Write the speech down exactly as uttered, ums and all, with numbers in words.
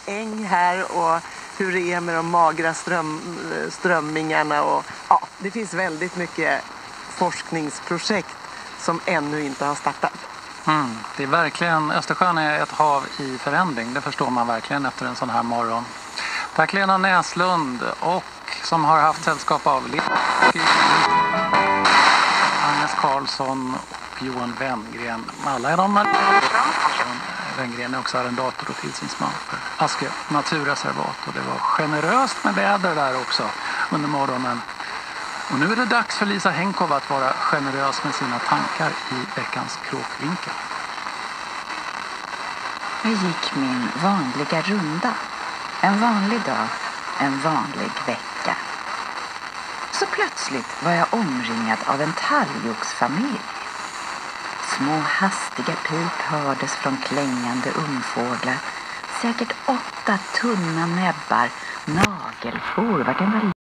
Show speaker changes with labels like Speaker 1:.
Speaker 1: äng här och hur det är med de magra ström, strömmingarna. Och, ja, det finns väldigt mycket forskningsprojekt som ännu inte har startat.
Speaker 2: Mm, det är verkligen, Östersjön är ett hav i förändring, det förstår man verkligen efter en sån här morgon. Tack Lena Näslund, och som har haft sällskap av Agnes Karlsson och Johan Wenngren. Alla är de. Wenngren är också arrendator och tillsynsman för Askö naturreservat, och det var generöst med väder där också under morgonen. Och nu är det dags för Lisa Henkov att vara generös med sina tankar i veckans kråkvinkel.
Speaker 3: Jag gick min vanliga runda. En vanlig dag, en vanlig vecka. Så plötsligt var jag omringad av en talgoxfamilj. Små hastiga pip hördes från klängande ungfåglar. Säkert åtta tunna näbbar, nagelfor, vart en var